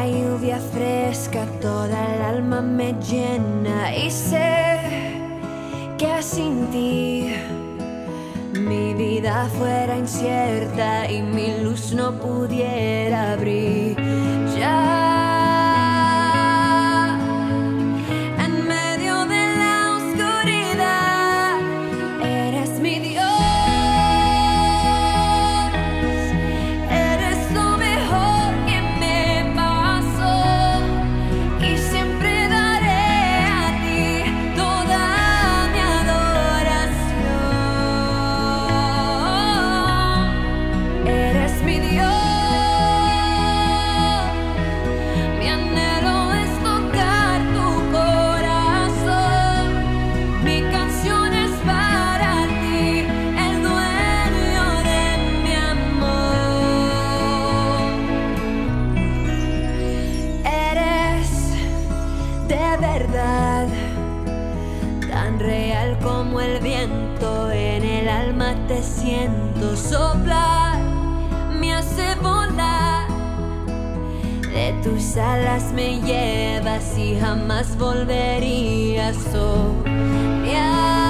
lluvia fresca toda el alma me llena y sé que sin ti mi vida fuera incierta y mi luz no pudiera brillar. En medio de la oscuridad eres mi Dios. Verdad, tan real como el viento, en el alma te siento soplar, me hace volar, de tus alas me llevas y jamás volvería a soñar.